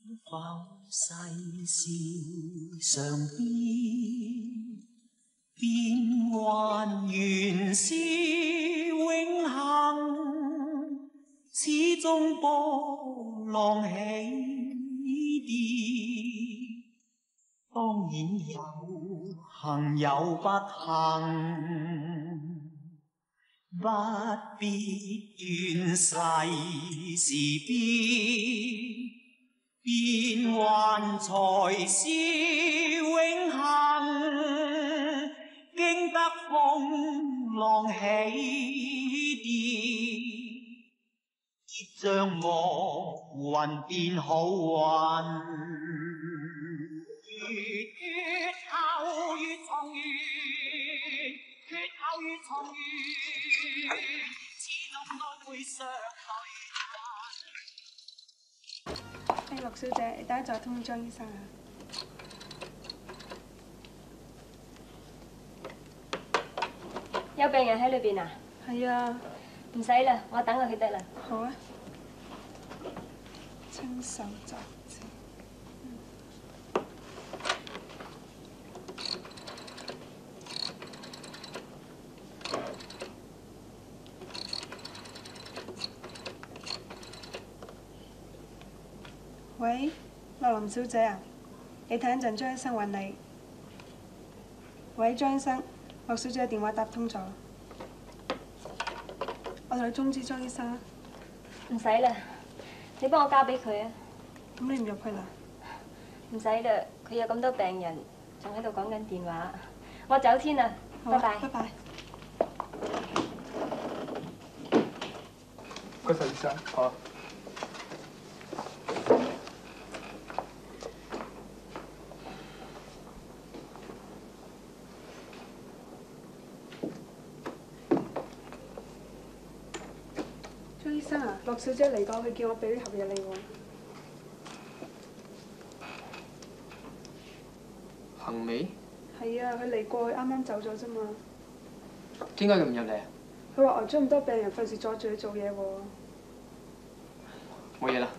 浮世事上边，变幻原是永恒，始终波浪起跌。当然有幸有不幸。 不必怨世事变，变幻才是永恒。经得风浪起跌，必将莫云变好运。越后越重越。 越後越重越，始終都會相對。 陸小姐，你等一再通張醫生啊。 有病人喺裏邊啊？ 係啊。 唔使啦，我等佢得啦。 好啊。親手作證。 喂，樂林小姐啊，你睇一陣，張醫生揾你。喂，張醫生，樂小姐嘅電話打通咗，我同你通知張醫生啊。 唔使啦，你幫我交俾佢啊。 咁你唔入去啦？ 唔使啦，佢有咁多病人，仲喺度講緊電話。我走先啦，拜拜。 拜拜。 唔該曬，醫生。好。 張醫生啊，樂小姐嚟過，佢叫我俾呢盒嘢你喎。 行尾？ 係啊，佢嚟過，佢啱啱走咗啫嘛。 點解佢唔入嚟啊？ 佢話呆咗咁多病人，費事阻住佢做嘢喎。 冇嘢啦。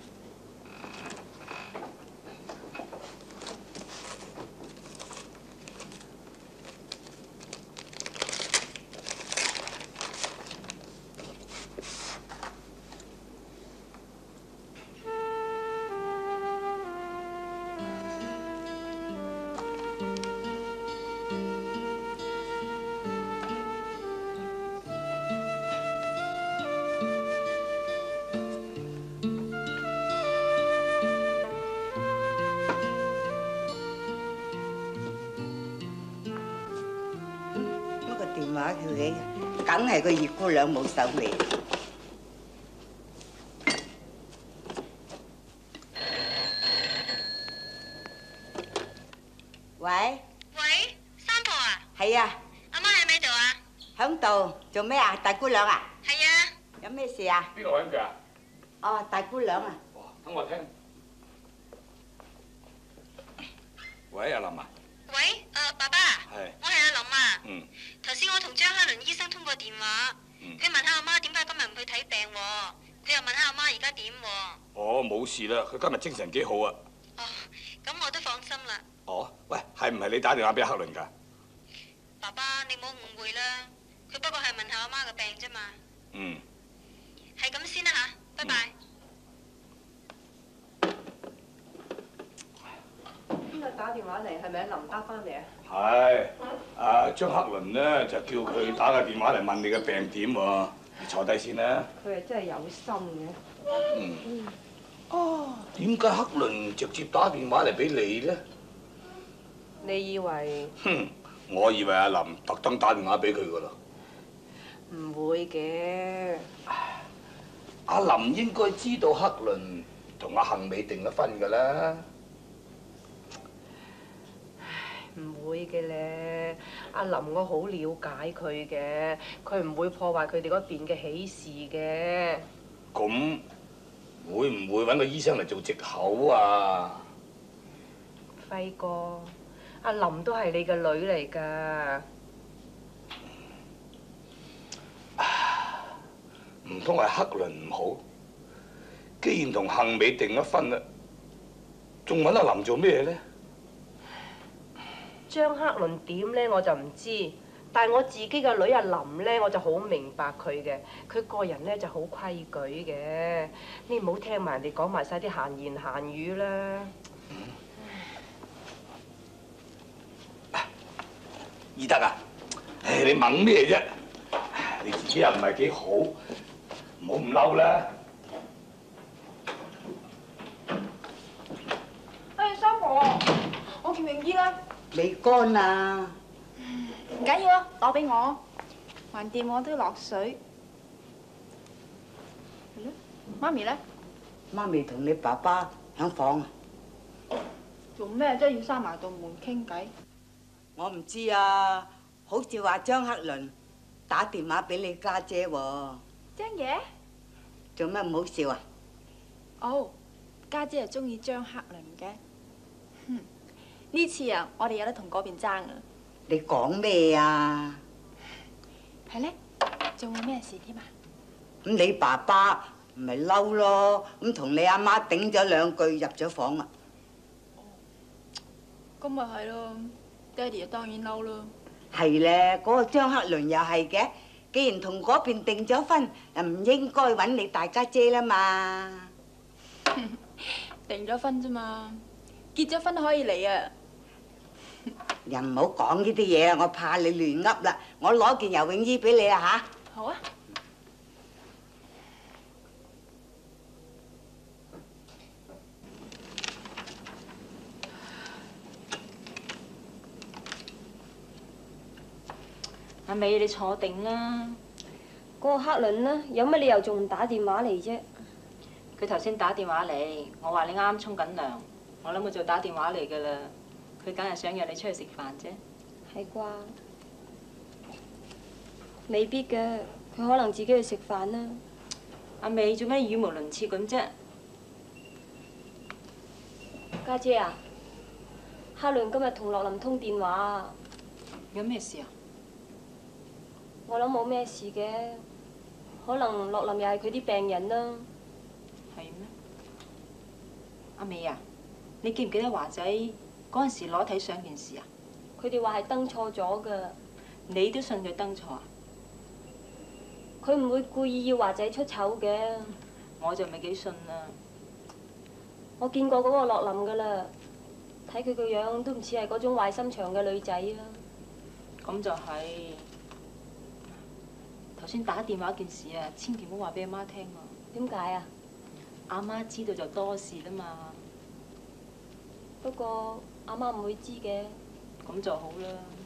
電話叫你，梗係個葉姑娘冇手尾。喂？ 喂，三婆啊？ 係啊。 阿媽喺咪度啊？ 響度，做咩啊？大姑娘啊？ 係啊。 有咩事啊？ 邊個揾佢啊？ 哦，大姑娘啊。 哇，等我聽。喂，阿林啊。 喂，爸爸。係。我係阿林啊。嗯。頭先我同張克倫醫生通過電話，佢問下阿媽點解今日唔去睇病喎？佢又問下阿媽而家點喎？ 哦，冇事啦，佢今日精神幾好啊。 哦，咁我都放心啦。 哦，喂，係唔係你打電話俾克倫㗎？ 爸爸，你冇誤會啦，佢不過係問下阿媽嘅病啫嘛。 嗯。 係咁先啦嚇，拜拜。 邊個打電話嚟？係咪阿林打翻嚟啊？ 係，張克倫咧就叫佢打個電話嚟問你嘅病點喎。你坐低先啦。 佢係真係有心嘅。 嗯。哦，點解克倫直接打電話嚟俾你咧？ 你以為？ 哼，我以為阿林特登打電話俾佢噶啦。 唔會嘅。 阿林應該知道克倫同阿幸美訂咗婚噶啦。 唔會嘅咧，阿林我好了解佢嘅，佢唔會破壞佢哋嗰邊嘅喜事嘅。 咁會唔會揾個醫生嚟做藉口啊？ 輝哥，阿林都係你嘅女嚟㗎。 唔通係克倫唔好？既然同幸美訂咗婚啦， 仲揾阿林做咩咧？ 張克倫點咧我就唔知，但係我自己嘅女阿林咧，我就好明白佢嘅。佢個人咧就好規矩嘅，你唔好聽埋人哋講埋晒啲閒言閒語啦。 義德啊，唉，你問咩啫？你自己又唔係幾好，唔好咁嬲啦。 哎，三婆，我件泳衣啦。 未乾啊！ 唔緊要啊，攞俾我，橫掂我都要落水。係咯，媽咪咧？ 媽咪同你爸爸響房啊？ 做咩啫？要閂埋道門傾偈？ 我唔知啊，好似話張克倫打電話俾你家姐喎。 張爺？ 做咩唔好笑啊？ 哦，家姐係中意張克倫嘅。呢次啊，我哋有得同嗰邊爭啊！ 你講咩啊？ 係咧，仲有咩事添啊？ 咁你爸爸咪嬲咯，咁同你阿媽頂咗兩句入咗房啊！ 咁咪係咯，爹哋啊當然嬲咯。 係咧，嗰個張克倫又係嘅，既然同嗰邊訂咗婚，就唔應該揾你大家姐啦嘛。 訂咗婚啫嘛，結咗婚都可以嚟啊！ 又唔好講呢啲嘢啊！我怕你亂噏啦。我攞件游泳衣俾你啊嚇！ 好啊。 阿美，你坐定啦。嗰個克倫呢，有乜理由仲唔打電話嚟啫？ 佢頭先打電話嚟，我話你啱啱沖緊涼，我諗佢就打電話嚟㗎啦。佢梗係想約你出去食飯啫。 係啩？未必嘅，佢可能自己去食飯啦。 阿美做咩語無倫次咁啫？ 家姐啊，克倫今日同樂林通電話啊。 有咩事啊？ 我諗冇咩事嘅，可能樂林又係佢啲病人啦。 係咩？阿美啊，你記唔記得華仔嗰陣時攞睇相件事啊？ 佢哋話係登錯咗㗎。 你都信佢登錯啊？ 佢唔會故意要華仔出醜嘅。 我就唔係幾信啦。 我見過嗰個樂林㗎啦，睇佢個樣都唔似係嗰種壞心腸嘅女仔啊。 咁就係。頭先打電話件事啊，千祈唔好話俾阿媽聽喎。 點解啊？ 阿媽知道就多事啦嘛。 不過阿媽唔會知嘅。 咁就好啦。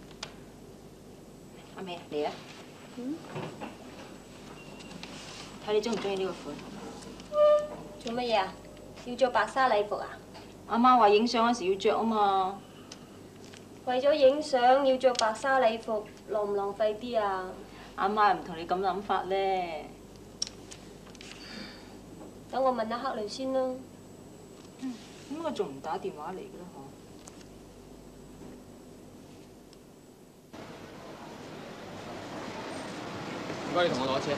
阿美嚟啊！睇你中唔中意呢個款？ 做乜嘢啊？要着白紗禮服啊？ 阿媽話影相嗰時要着啊嘛。 為咗影相要着白紗禮服，浪唔浪費啲啊？ 阿媽唔同你咁諗法咧。 等我問下克倫先啦。 咁我仲唔打電話嚟嘅啦？嗬。 唔該，你同我攞車。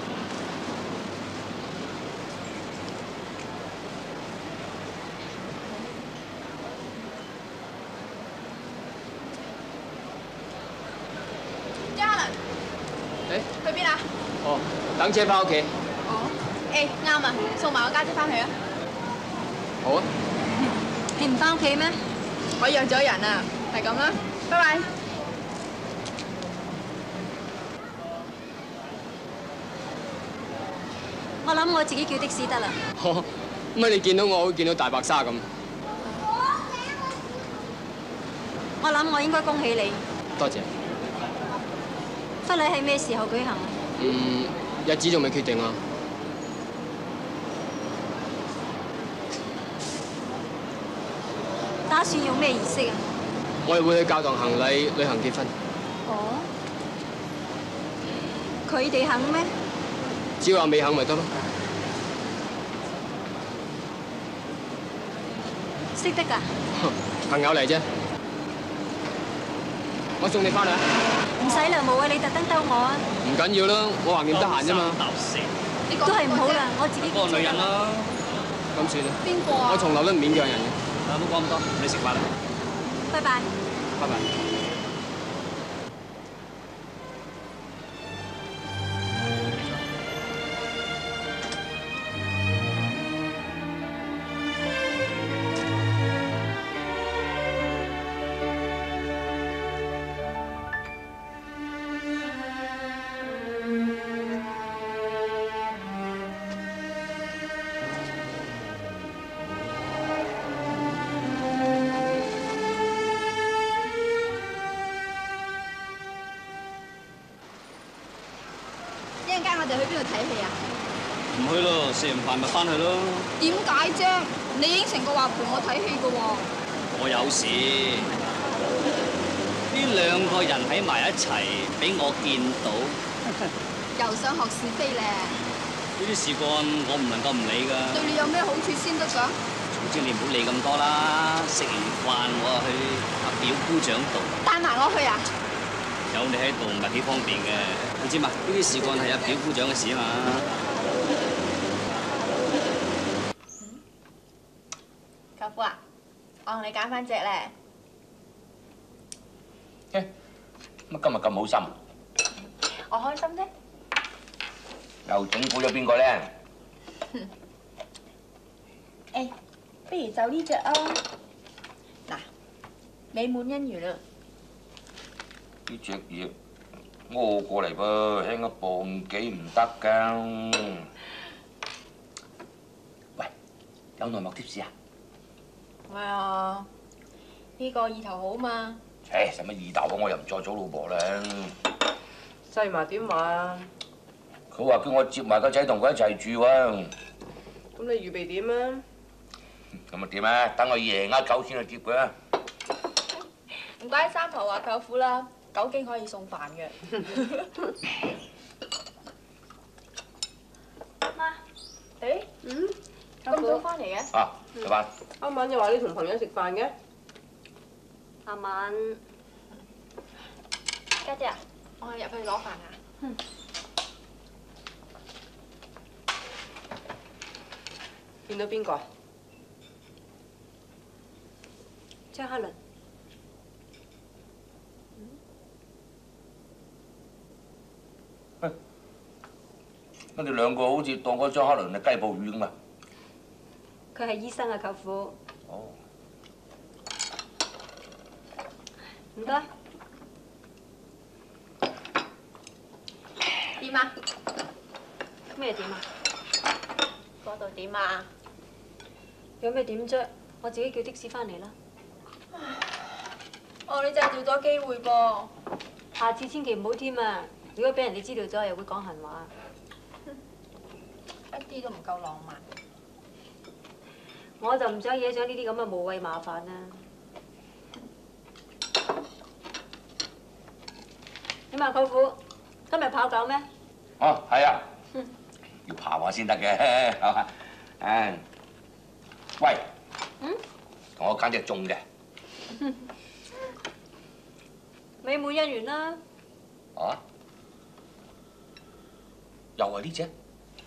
張克倫。 誒？ 去邊啊？ 哦，等車翻屋企。 哦。誒，啱啊，送埋我家姐翻去啊。 好啊。 你唔翻屋企咩？ 我約咗人啊，係咁啦，拜拜。 我諗我自己叫的士得啦。 乜你見到我會見到大白鯊咁？ 我諗我應該恭喜你。 多謝。 婚禮係咩時候舉行？ 日子仲未決定啊。 打算用咩儀式啊？ 我哋會去教堂行禮，旅行結婚。 哦。佢哋肯咩？ 只要阿美肯咪得咯。 識得㗎？ 朋友嚟啫。我送你翻嚟啊！ 唔使啦，冇啊，你特登兜我啊！ 唔緊要啦，我橫掂得閒啫嘛。 都係唔好啦，我自己。 嗰個女人啦。咁算啦。 邊個啊？ 我從來都唔勉強人嘅。 唔好講咁多，你食飯啦。 拜拜。 拜拜。 一陣間我哋去邊度睇戲啊？ 唔去咯，食完飯咪翻去咯。 點解啫？你應承過話陪我睇戲㗎喎。 我有事，呢兩個人喺埋一齊，俾我見到， 又想學是非咧？ 呢啲事幹我唔能夠唔理㗎。 對你有咩好處先得㗎？ 總之你唔好理咁多啦。食完飯我去阿表姑丈度。 帶埋我去啊？ 有你喺度唔係幾方便嘅，你知嘛？呢啲事幹係阿表姑丈嘅事啊嘛。 舅父啊，我同你揀翻隻咧。 乜今日咁好心？ 我開心啫。 又整蠱咗邊個咧？ 誒，不如就呢隻啊！嗱，美滿姻緣啊！ 呢隻嘢屙過嚟噃，輕一磅幾唔得㗎。喂，有內幕貼士啊？ 係啊，呢個意頭好嘛？ 使乜意頭啊？我又唔再做老婆啦。 細嫲點話啊？ 佢話叫我接埋個仔同佢一齊住喎。 咁你預備點啊？ 咁啊點啊？等我贏啊狗先去接佢啊！ 唔怪三婆話舅父啦，狗經可以送飯嘅。媽，誒，咁早翻嚟嘅？ 啊，食飯。 啱晚又話你同朋友食飯嘅？ 阿敏， 家姐啊，我係入去攞飯啊。 見到邊個？ 張克倫。 乜你兩個好似當嗰張克倫係雞泡魚咁啊？ 佢係醫生啊，舅父。 哦。 唔該。 點啊？ 咩點啊？ 嗰度點啊？ 有咩點啫？我自己叫的士翻嚟啦。 哦，你製造咗機會噃。 下次千祈唔好添啊！如果俾人哋知道咗，又會講閒話。 一啲都唔夠浪漫。 我就唔想惹上呢啲咁嘅無謂麻煩啦。點啊，舅父？今日跑狗咩？ 哦，係啊。要爬下先得嘅，係嘛？誒，喂，同我揀隻中嘅。 美滿姻緣啦。 啊？又係呢隻？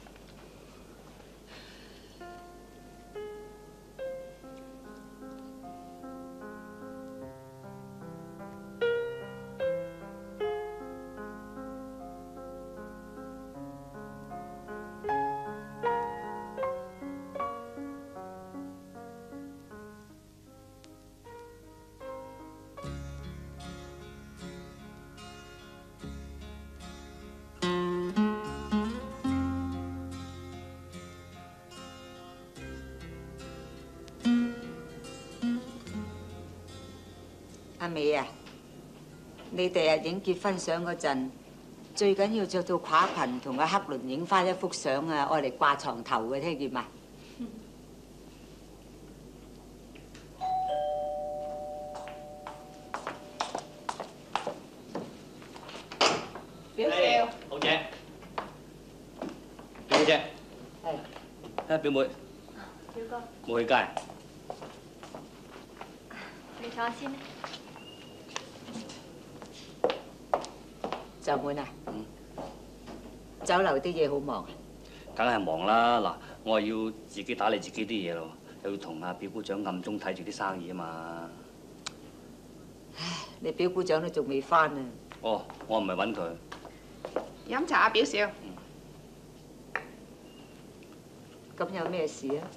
阿美啊，你第日影結婚相嗰陣，最緊要着到垮裙同阿黑倫影翻一幅相啊，愛嚟掛床頭嘅，聽見嘛？ 表少， 好姐，表姐，係，表妹， 表哥， 冇去街。 你坐下先啦。 就滿啊，酒樓啲嘢好忙啊。 梗係忙啦！嗱，我係要自己打理自己啲嘢咯。 又要同阿表姑丈暗中睇住啲生意啊嘛。 唉，你表姑丈都仲未翻啊？ 哦，我唔係揾佢。 飲茶啊，表少。 咁有咩事啊？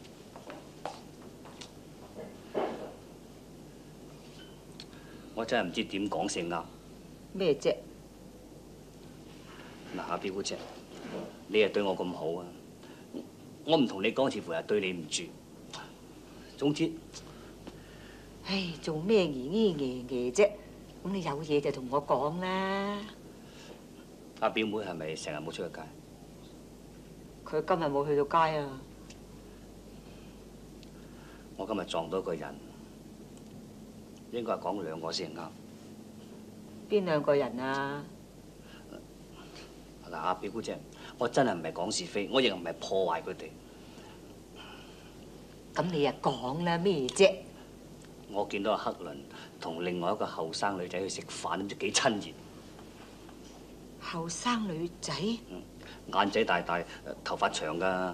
我真係唔知點講先啱。 咩啫？ 嗱，阿表姑姐，你又對我咁好啊，我唔同你講，似乎係對你唔住。總之， 唉，做咩嘢啫？咁你有嘢就同我講啦。 阿表妹係咪成日冇出去街？ 佢今日冇去到街啊！ 我今日撞到一個人，應該係講兩個先啱。 邊兩個人啊？ 嗱，阿表姑姐，我真係唔係講是非，我亦唔係破壞佢哋。 咁你又講啦，咩啫？ 我見到阿克倫同另外一個後生女仔去食飯，唔知幾親熱。 後生女仔？ 眼仔大大，頭髮長㗎。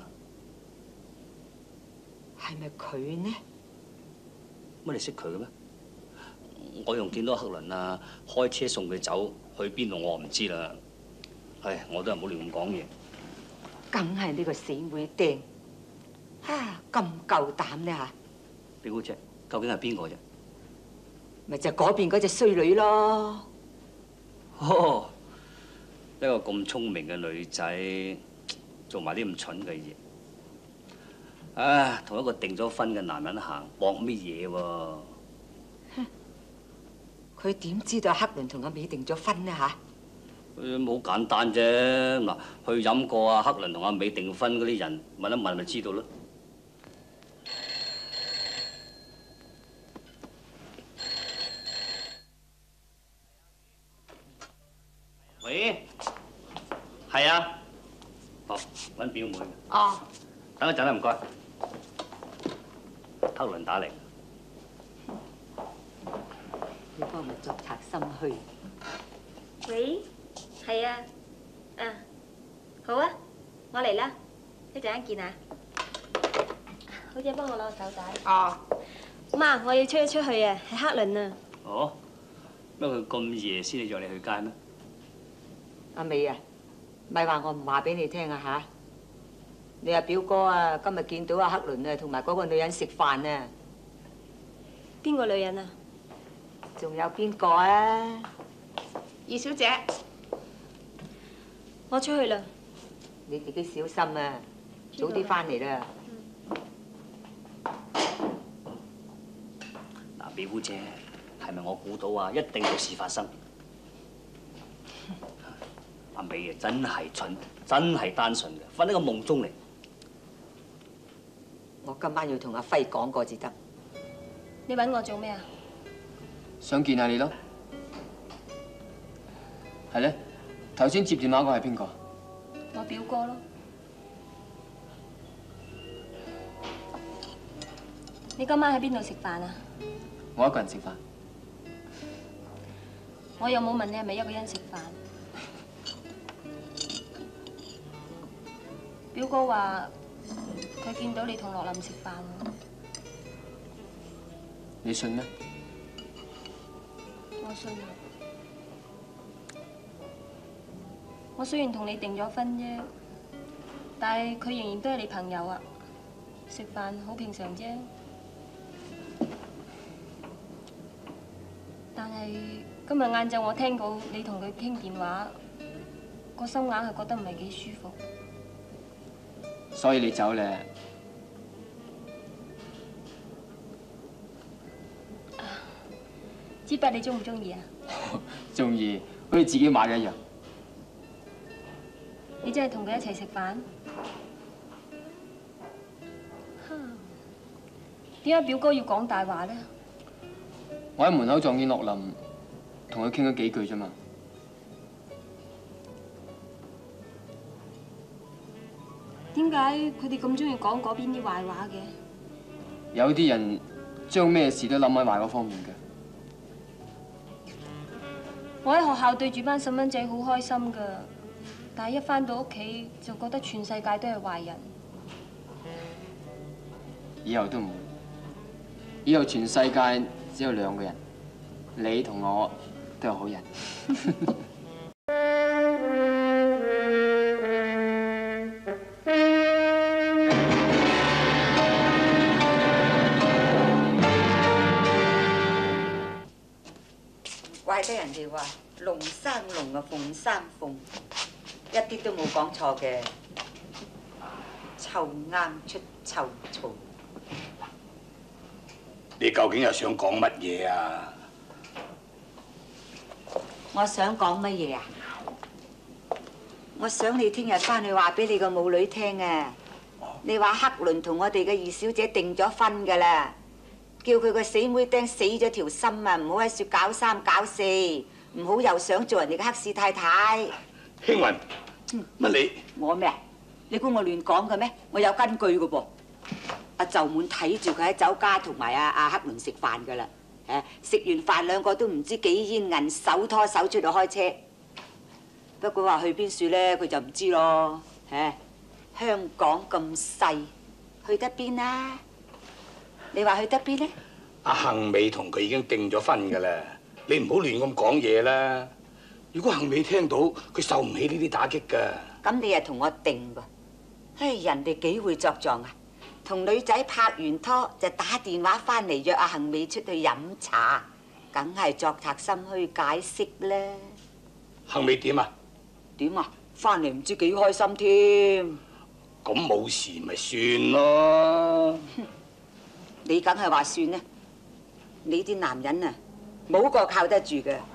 係咪佢呢？ 乜你識佢嘅咩？我仲見到克倫啊，開車送佢走，去邊度我唔知啦。唉，我都係唔好亂咁講嘢。 梗係呢個死妹釘，咁夠膽呢嚇！ 表姑姐，究竟係邊個啫？ 咪就嗰邊嗰隻衰女咯。 哦，一個咁聰明嘅女仔，做埋啲咁蠢嘅嘢。同一個定咗婚嘅男人行，搏乜嘢喎？ 佢點知道克倫同阿美定咗婚呢嚇？ 咁好簡單啫！嗱，去飲過啊，克倫同阿美訂婚嗰啲人問一問咪知道咯。喂，係啊，哦，揾表妹。 哦， 等一陣啦，唔該。克倫打嚟。 你幫我作賊心虛。 喂，係啊，好啊，我嚟啦，一陣間見啊。好姐幫我攞個手帶。 哦。 媽，我要出去啊，係克倫啊。 哦，乜佢咁夜先至約你去街咩？ 阿美啊，咪話我唔話俾你聽啊嚇！你阿表哥啊，今日見到阿克倫啊，同埋嗰個女人食飯啊。 邊個女人啊？ 仲有邊個啊？ 二小姐， 我出去啦。 你自己小心啊，早啲翻嚟啦。 嗱，表姑姐，係咪我估到啊？一定有事發生。阿美啊，真係蠢，真係單純嘅，瞓喺個夢中嚟。 我今晚要同阿輝講過至得。 你揾我做咩啊？ 想見下你咯。係咧，頭先接電話嗰個係邊個？ 我表哥咯。你今晚喺邊度食飯啊？ 我一個人食飯。 我又冇問你係咪一個人食飯。表哥話佢見到你同樂林食飯喎。 你信咩？ 我信啊！我雖然同你訂咗婚啫，但係佢仍然都係你朋友啊。食飯好平常啫。但係今日晏晝我聽到你同佢傾電話，個心硬係覺得唔係幾舒服。 所以你走咧？ 支筆你中唔中意啊？ 中意，好似自己買嘅一樣。 你真係同佢一齊食飯？點解表哥要講大話咧？ 我喺門口撞見樂林，同佢傾咗幾句啫嘛。 點解佢哋咁中意講嗰邊啲壞話嘅？ 有啲人將咩事都諗喺壞嗰方面嘅。 我喺學校對住班細蚊仔好開心㗎，但係一返到屋企就覺得全世界都係壞人。 以後都唔會。以後全世界只有兩個人，你同我都係好人。 怪得人哋話龍生龍啊，鳳生鳳，一啲都冇講錯嘅。臭罌出臭草。 你究竟又想講乜嘢啊？ 我想講乜嘢啊？我想你聽日翻去話俾你個母女聽啊！你話克倫同我哋嘅二小姐訂咗婚㗎啦，叫佢個死妹釘死咗條心啊！唔好喺處搞三搞四，唔好又想做人哋嘅黑市太太。 興雲，乜你？ 我咩啊？你估我亂講嘅咩？我有根據嘅噃。阿就滿睇住佢喺酒家同埋阿克倫食飯㗎啦。誒，食完飯兩個都唔知幾煙韌，手拖手出去開車。不過話去邊處咧，佢就唔知咯。誒，香港咁細，去得邊啊？你話去得邊咧？ 阿幸美同佢已經訂咗婚㗎啦，你唔好亂咁講嘢啦。如果幸美聽到，佢受唔起呢啲打擊㗎。 咁你又同我定噃？唉，人哋幾會作狀啊！同女仔拍完拖就打電話翻嚟約阿幸美出去飲茶，梗係作賊心虛解釋啦。 幸美點啊？ 點啊？翻嚟唔知幾開心添。 咁冇事咪算咯。 你梗係話算啦。你啲男人啊，冇個靠得住嘅。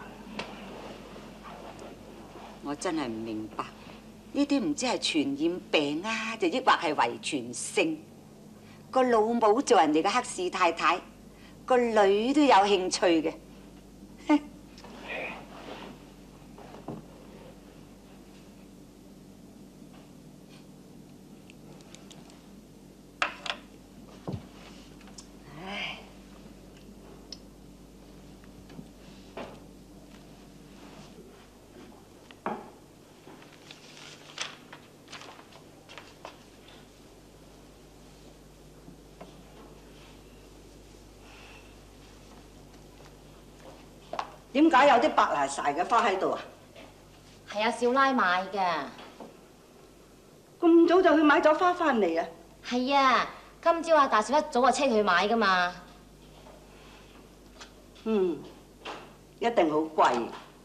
我真係唔明白，呢啲唔知係傳染病啊，就抑或係遺傳性。個老母做人哋嘅黑市太太，個女都有興趣嘅。唉， 點解有啲白賴晒嘅花喺度啊？ 係阿少奶買嘅。 咁早就去買咗花翻嚟啊？ 係啊，今朝阿大少一早就車佢去買噶嘛。 一定好貴。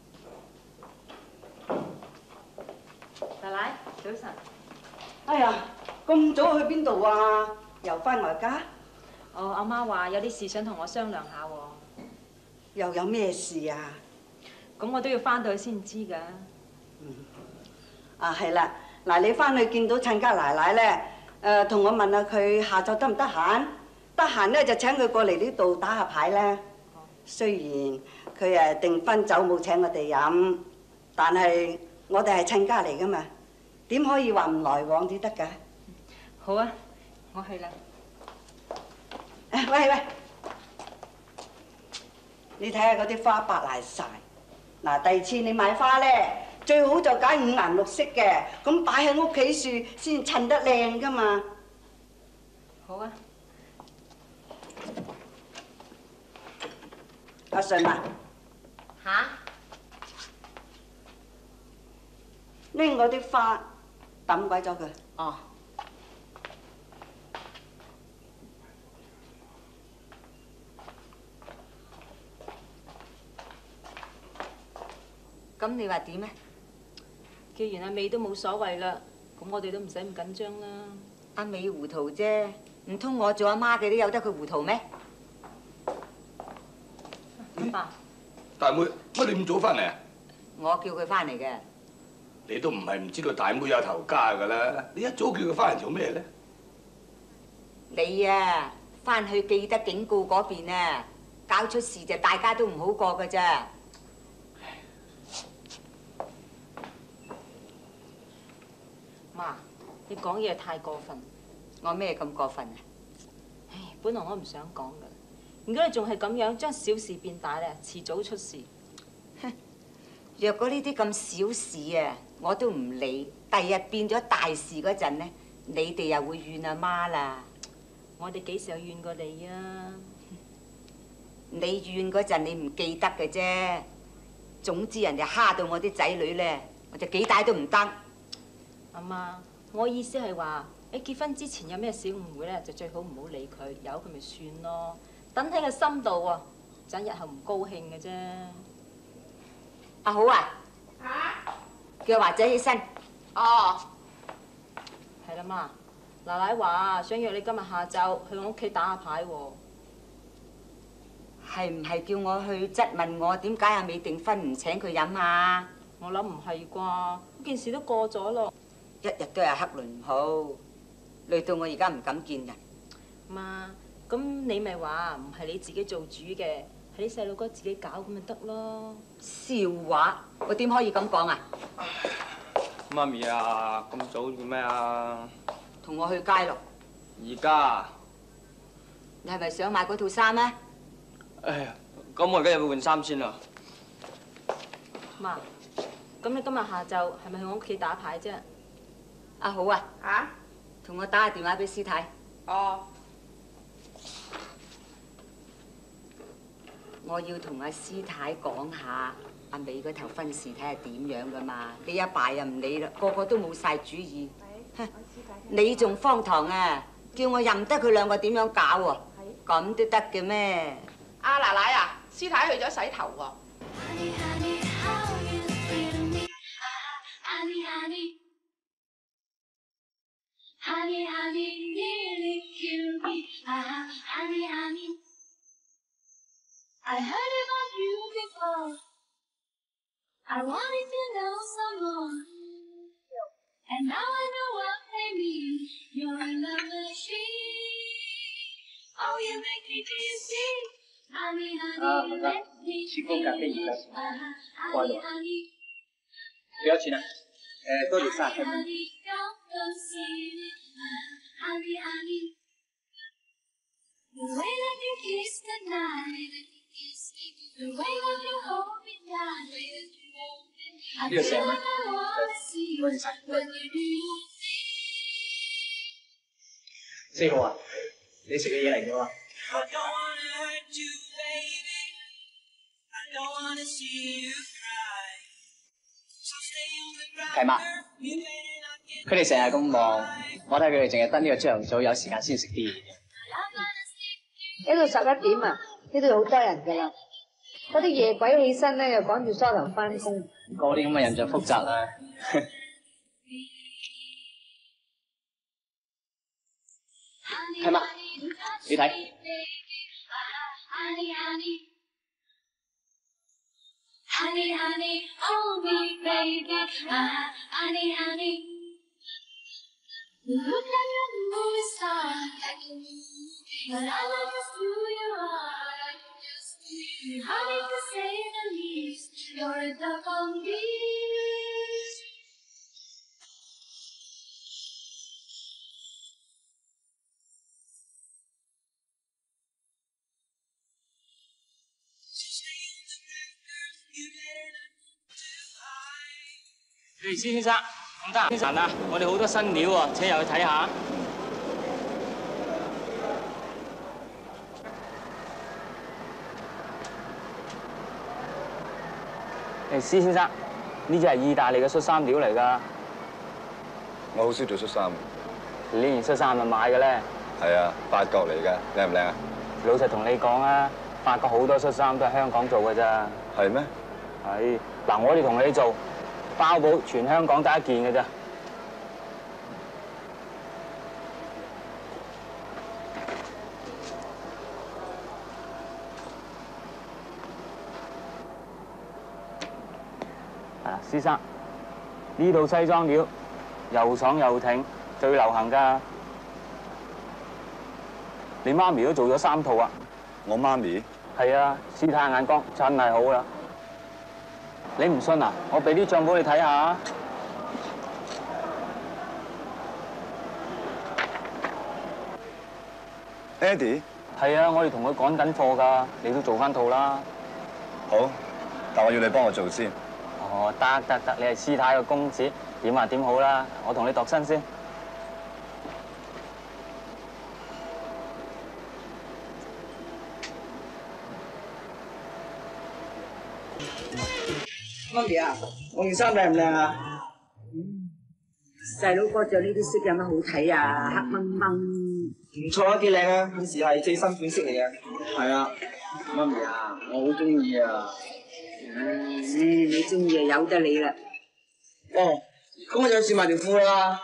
大奶，早晨。 哎呀，咁早去邊度啊？又翻外家？ 阿媽話有啲事想同我商量下喎。 又有咩事啊？ 咁我都要翻到去先知㗎。 啊，係啦，嗱，你翻去見到親家奶奶咧，同我問下佢下晝得唔得閒？得閒咧就請佢過嚟呢度打下牌咧。雖然佢訂婚酒冇請我哋飲，但係我哋係親家嚟噶嘛，點可以話唔來往至得㗎？ 好啊，我去啦。 喂！你睇下嗰啲花白賴晒。嗱，第二次你買花咧，最好就揀5顏6色嘅，咁擺喺屋企樹先襯得靚噶嘛。 好啊。 阿順啊。 嚇？ 拎嗰啲花抌鬼咗佢。 哦。 咁你話點咧？ 既然阿美都冇所謂啦，咁我哋都唔使咁緊張啦。 阿美糊塗啫，唔通我做阿媽嘅都由得佢糊塗咩？ 阿爸， 大妹，乜你咁早翻嚟啊？ 我叫佢翻嚟嘅。 你都唔係唔知道大妹有頭家㗎啦，你一早叫佢翻嚟做咩咧？ 你啊，翻去記得警告嗰邊啊，搞出事就大家都唔好過㗎咋。 媽，你講嘢太過分。 我咩咁過分啊？ 唉，本來我唔想講㗎，如果你仲係咁樣將小事變大咧，遲早出事。 若果呢啲咁小事啊，我都唔理。第日變咗大事嗰陣咧，你哋又會怨阿媽啦。 我哋幾時有怨過你啊？ 你怨嗰陣你唔記得嘅啫。總之人哋蝦到我啲仔女咧，我就幾大都唔得。 阿媽，我意思係話，你結婚之前有咩小誤會咧，就最好唔好理佢，由佢咪算咯。等喺個心度喎，陣日後唔高興嘅啫。 阿好啊，叫華仔起身。 哦， 係啦媽，奶奶話想約你今日下晝去我屋企打下牌喎。 係唔係叫我去質問我點解阿未訂婚唔請佢飲啊？ 我諗唔係啩，件事都過咗咯。 一日都係黑輪唔好，累到我而家唔敢見人。 媽，咁你咪話唔係你自己做主嘅，係啲細路哥自己搞咁咪得咯。 笑話，我點可以咁講啊？ 媽咪啊，咁早做咩啊？ 同我去街咯。 而家？ 你係咪想買嗰套衫啊？ 哎呀，咁我而家要換衫先啦。 媽，咁你今日下晝係咪去我屋企打牌啫？ 阿好啊。啊？同我打個電話俾師太。 哦。 我要同阿師太講下阿美嗰頭婚事睇下點樣噶嘛。你阿爸又唔理啦，個個都冇晒主意。你仲荒唐啊！叫我任得佢兩個點樣搞喎？咁都得嘅咩？ 阿奶奶啊，師太去咗洗頭喎。 I heard about you before. I wanted to know some more. And now I know what they mean. You're a love machine. Oh, you make me dizzy. Honey, honey, let me be. Honey, honey. 幾多錢啊？多謝晒。 Honey, don't go see it. Honey, honey. The way that you kiss the night. The way that you hold me down, the way that you hold me. I feel like I wanna see when you do your thing. 4號啊，你食嘅嘢嚟咗啊？ I don't wanna hurt you, baby. I don't wanna see you cry. So stay on the ground. 係嘛？佢哋成日咁忙，我睇佢哋淨係得呢個朝頭早有時間先食啲嘢。 呢度11點啊，呢度好多人㗎啦。嗰啲夜鬼起身咧，又趕住梳頭翻工。 嗰啲咁嘅人就複雜啦。係嘛？你睇。 Honey, honey, hold me, baby. Honey, honey. You look like a movie star, like a movie. But I like just who you are, I can just be. Honey, to say the least, you're a duck on me. You better not too high. 施先生，唔得先生啊！我哋好多新料喎，請入去睇下。施先生，呢隻係意大利嘅恤衫料嚟㗎。 我好少做恤衫。 你呢件恤衫係咪買嘅咧？ 係啊，法國嚟㗎，靚唔靚啊？ 老實同你講啊，法國好多恤衫都係香港做㗎咋。 係咩？ 係。嗱，我哋同你做，包保全香港得一件嘅咋。先生，呢套西裝料又爽又挺，最流行㗎。你媽咪都做咗3套啊！ 我媽咪？ 係啊，師太眼光真係好啦。你唔信啊？我俾啲帳簿你睇下。 Eddie？ 係啊，我哋同佢趕緊貨㗎，你都做翻套啦。 好，但我要你幫我做先。 哦，得，你係師太嘅公子，點啊點好啦，我同你度身先。 媽咪啊，我件衫靚唔靚啊？ 細佬哥着呢啲色有乜好睇啊？黑掹掹。 唔錯啊，幾靚啊！現時係最新款式嚟嘅。係啊，媽咪啊，我好中意啊。 你中意就由得你啦。 哦，咁我就試埋條褲啦。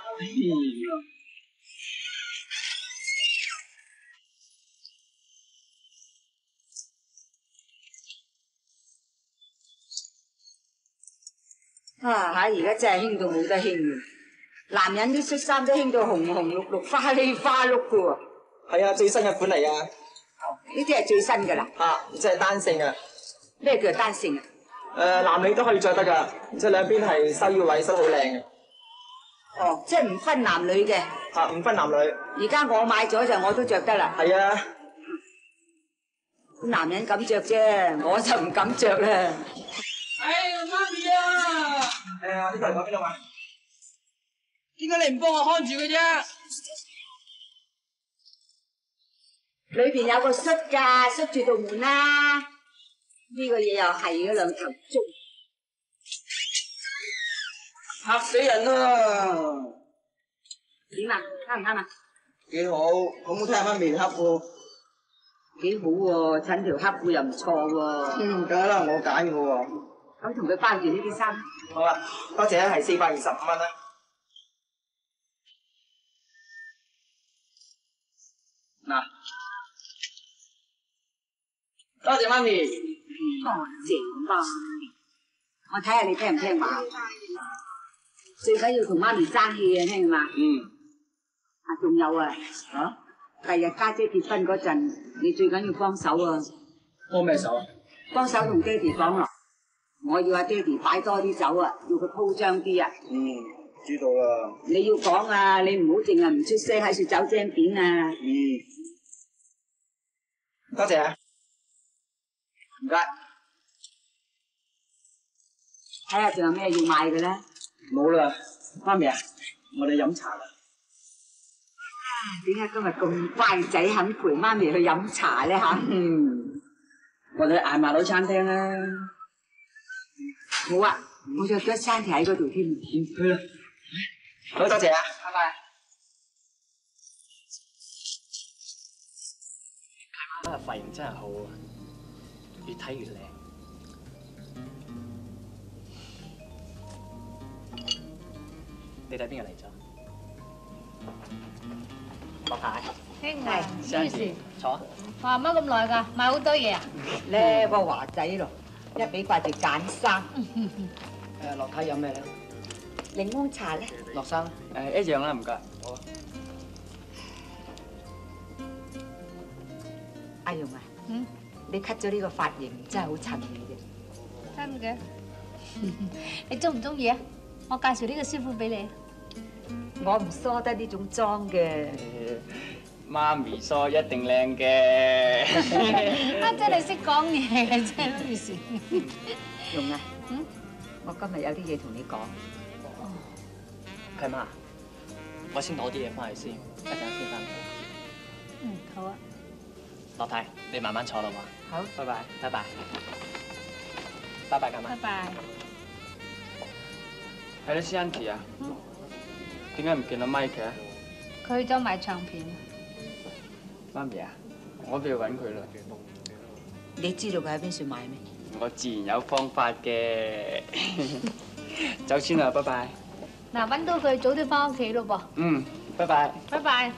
而家真係興到冇得興嘅，男人啲恤衫都興到紅紅綠綠、花哩花碌嘅喎。 係啊，最新嘅款嚟啊！ 呢啲係最新㗎啦。 即係單性啊！ 咩叫單性啊？ 男女都可以着得㗎，即係兩邊係收腰位收好靚嘅。 哦，即係唔分男女嘅。 唔分男女。 而家我買咗就我都着得啦。 係啊。 男人敢着啫，我就唔敢着啦。 媽咪啊！呢個嚟講邊度買？點解你唔幫我看住佢啫？ 裏邊有個塞㗎，塞住道門啦。呢個嘢又係嗰兩頭竹， 嚇死人啦！ 點啊？啱唔啱啊？ 幾好，好唔好睇下媽咪條黑褲？ 幾好喎，襯條黑褲又唔錯喎。 梗係啦，我揀嘅喎。 咁同佢包住呢啲衫。 好啊，多謝啊，係425蚊啦。嗱，多謝媽咪。 多謝媽咪。我睇下你聽唔聽話。最緊要同媽咪爭氣啊，聽嘛？仲有啊，第日家姐結婚嗰陣，你最緊要幫手啊。 幫咩手啊？ 幫手同爹哋講咯。我要阿爹哋擺多啲酒啊，要佢鋪張啲啊。 知道啦。 你要講啊，你唔好淨係唔出聲喺處走精片啊。 多謝啊。唔該。 睇下仲有咩要買嘅咧？ 冇啦，媽咪啊，我哋飲茶啦。 點解今日咁乖仔肯陪媽咪去飲茶咧嚇？ 我哋嗌埋佬餐廳啦。 好啊，我約咗餐廳喺嗰度添。 去啦。好，多謝啊，拜拜。 髮型真係好啊，越睇越靚。你睇邊個嚟咗？落牌。 兄弟，咩事？ 坐。 哇，乜咁耐㗎？買好多嘢啊？ 咧個華仔咯，一比掛住揀衫。 落睇飲咩咧？ 檸檬茶咧？ 落生一樣啦，唔該。好啊。 阿蓉啊，你 cut 咗呢個髮型真係好襯你嘅。 真嘅？你中唔中意啊？我介紹呢個師傅俾你。 我唔梳得呢種妝嘅。 媽咪梳一定靚嘅。 啊，真係識講嘢嘅，真係諗住算。 蓉啊，我今日有啲嘢同你講。 契媽，我先攞啲嘢翻去先，一陣先翻嚟。 好啊。 樂太，你慢慢坐啦喎。 好， 拜拜，拜拜，拜拜，契媽。 拜拜。 係咧，師 Auntie 啊，點解唔見到 Mike 啊？ 佢去咗買唱片。 媽咪啊，我都要揾佢啦。 你知道佢喺邊處買咩？ 我自然有方法嘅。走先啦，拜拜。 嗱，揾到佢早啲翻屋企咯噃。 拜拜。 拜拜。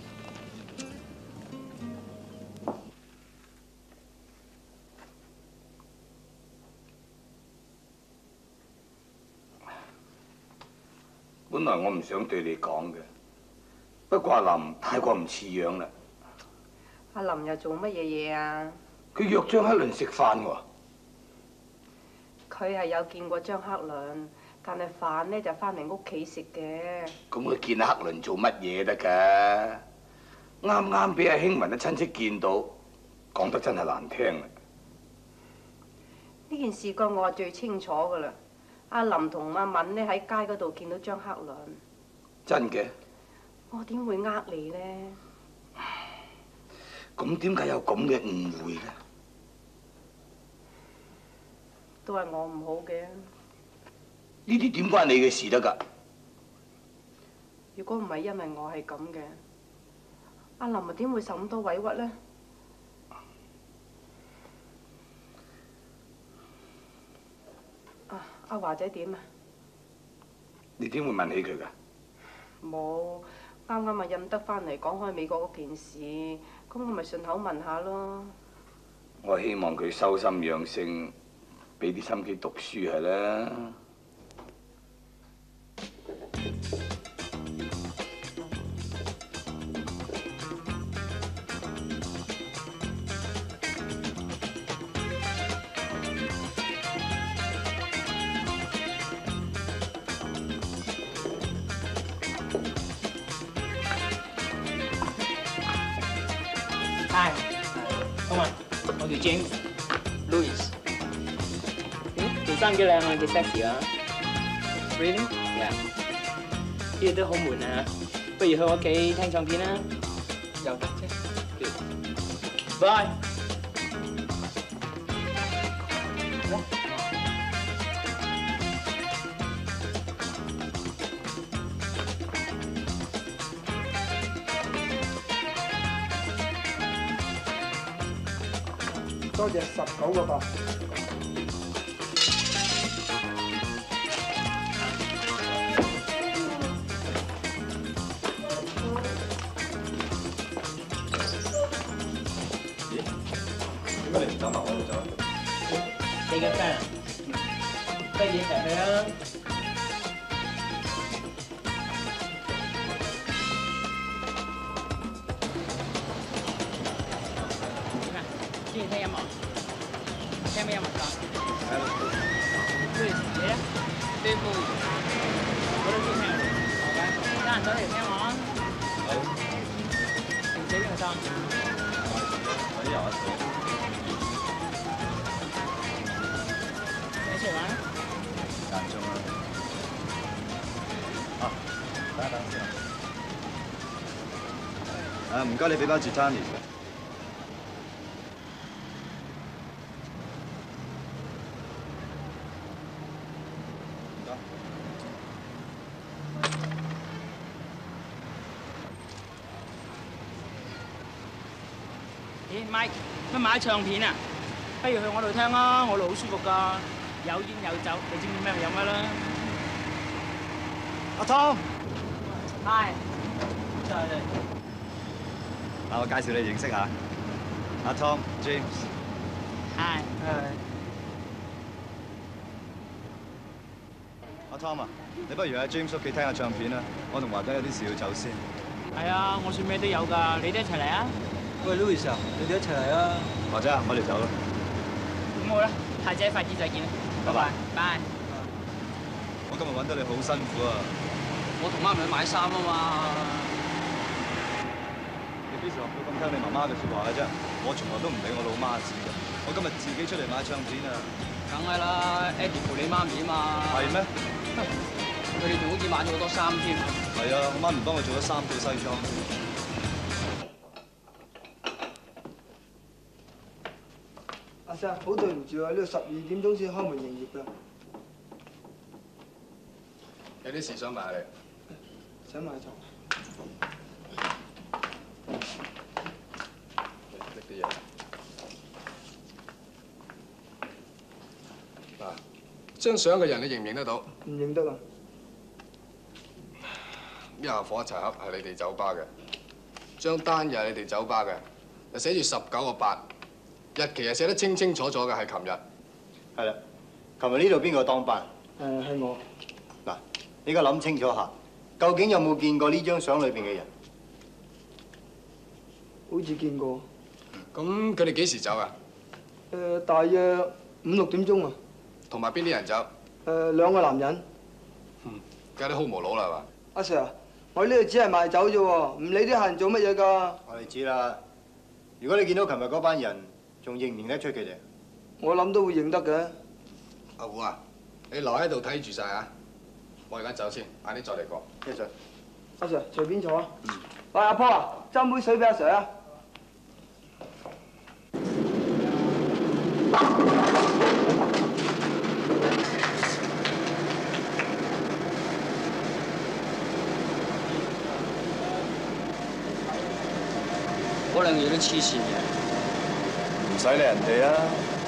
本來我唔想對你講嘅，不過阿林太過唔似樣啦。 阿林又做乜嘢嘢啊？ 佢約張克倫食飯喎。 佢係有見過張克倫，但係飯咧就翻嚟屋企食嘅。 咁佢見阿克倫做乜嘢得㗎？啱啱俾阿興文嘅親戚見到，講得真係難聽啊！ 呢件事個我係最清楚㗎啦。阿林同阿敏咧喺街嗰度見到張克倫。 真嘅？ 我點會呃你咧？ 咁點解有咁嘅誤會咧？ 都係我唔好嘅。 呢啲點關你嘅事得㗎？ 如果唔係因為我係咁嘅，阿林又點會受咁多委屈呢？阿華仔點啊？ 你點會問起佢㗎？ 冇，啱啱啊任德翻嚟講開美國嗰件事，咁我咪順口問下咯。 我希望佢修心養性，俾啲心機讀書係啦。 Hi， come on， 我叫 James。Louis。咦，件衫幾靚啊，幾 sexy 啊 ！Really？ Yeah。呢度都好悶啊，不如去我屋企聽唱片啦。又得啫。Good。Bye。 多謝19個8。 點解你唔走埋我度走？ 你嘅 friend， 不如一齊去啊！中意聽音樂？聽咩音樂㗎？Louis，你咧？啲 Louis，我都中意聽佢哋。好嘅，得閒走嚟聽我啊！好。你寫邊個衫？我啲有一套。你一齊玩？間中啦。啊，等先。 唔該，你俾包吉他嚟。 咦，Mike， 乜買唱片啊？不如去我度聽啊，我度好舒服㗎，有煙有酒，你中意咩就飲乜啦。阿 Tom，Hi， 多謝你。 嗱，我介紹你認識下，阿 Tom、James。Hi。阿 Tom 啊，你不如喺 James 屋企聽下唱片啦，我同華仔有啲事要走先。 係啊，我算咩都有㗎，你哋一齊嚟啊！喂 ，Louis 啊，你哋一齊嚟啊！ 華仔啊，我哋走啦。 咁好啦，下次喺快啲再見啦，拜拜。拜。 我今日揾得你好辛苦啊！ 我同媽咪去買衫啊嘛。 你幾時學到咁聽你媽媽嘅説話嘅啫？我從來都唔理我老媽事嘅。我今日自己出嚟買唱片啊！ 梗係啦 ，Eddie 陪你媽咪啊嘛。係咩？佢哋仲好似買咗好多衫添。 係啊，我媽咪幫佢做咗3套西裝。 阿 Sir， 好對唔住啊，呢度12點鐘先開門營業㗎。 有啲事想問下你。 想買床。 拎啲嘢。嗱，張相嘅人你認唔認得到？ 唔認得啊。 一盒火柴盒係你哋酒吧嘅，張單又係你哋酒吧嘅，就寫住19個8，日期係寫得清清楚楚嘅，係琴日。 係啦，琴日呢度邊個當班？ 係我。 嗱，你而家諗清楚下，究竟有冇見過呢張相裏邊嘅人？ 好似見過。 咁佢哋幾時走啊？ 大約5、6點鐘啊。 同埋邊啲人走 ？2個男人。 梗係啲 homo 佬啦，係嘛？ 阿 Sir， 我呢度只係賣酒啫喎，唔理啲客人做乜嘢㗎。 我哋知啦。如果你見到琴日嗰班人，仲認唔認得出佢哋？ 我諗都會認得嘅。 阿胡啊，你留喺度睇住晒啊！我而家走先，晏啲再嚟過。 一陣。 阿 Sir， 隨便坐啊。喂，阿婆啊，斟杯水俾阿 Sir 啊。 嗰兩嘢都黐線嘅。 唔使理人哋啊！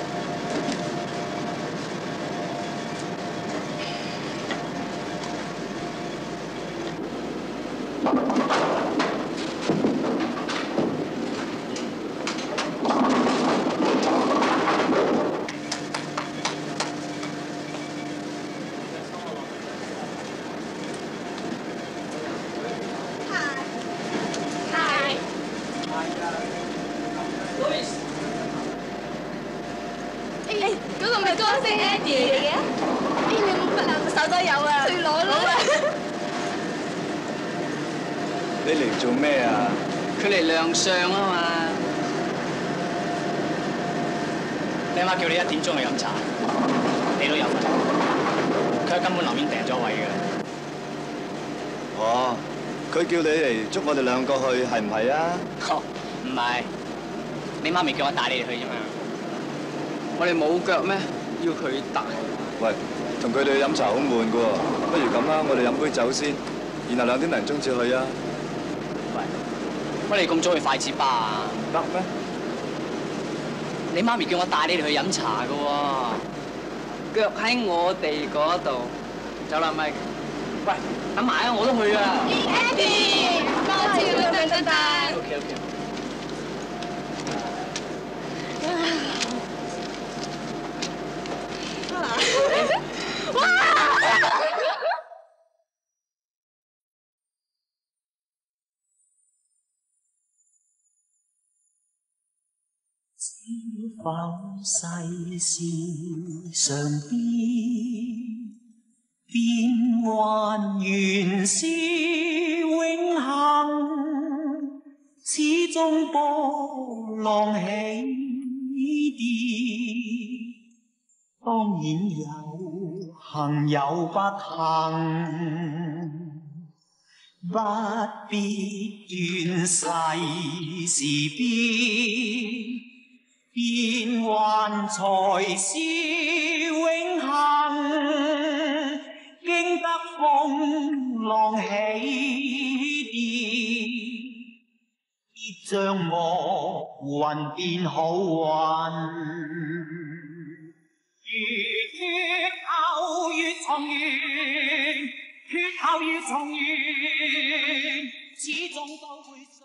嗰個咪歌星 Andy 嚟嘅？你有冇筆啊？手袋有啊，去攞啦！ 你嚟做咩啊？ 佢嚟亮相啊嘛！你阿媽叫你1點鐘去飲茶，你都有份。佢根本樓面訂咗位嘅。 哦，佢叫你嚟捉我哋兩個去，係唔係啊？ 唔係，你媽咪叫我帶你哋去啫嘛。我哋冇腳咩？要佢帶。 喂，同佢哋飲茶好悶噶喎，不如咁啦，我哋飲杯酒先，然後2點零鐘至去啊。 喂，乜你咁早去快捷吧啊？ 得咩？ 你媽咪叫我帶你哋去飲茶噶喎，腳喺我哋嗰度。走啦，咪。喂，等埋啊，我都去啊。 Andy， 多謝你等等。 OK。 知否世事上邊變幻原是永恆，始終波浪起跌，當然有幸有不幸，不必怨世事變幻才是永恆，經得風浪起跌，必將惡運變好運。如缺後越重圓，缺後越重圓，始終都會。